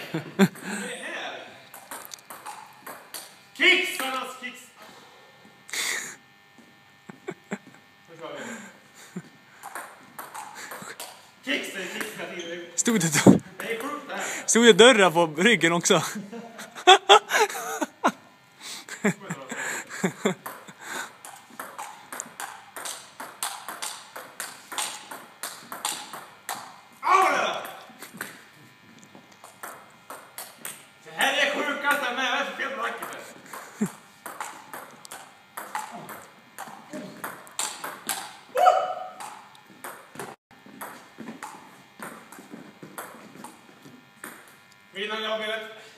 här? Kicks! Annars kicks! Kicks, det är kicks hela tiden. Det är sjukt det här. Stod det dörrar på ryggen också? Det här är sjukast med. Jag är så fel på nacken. Vinnaren av spelet.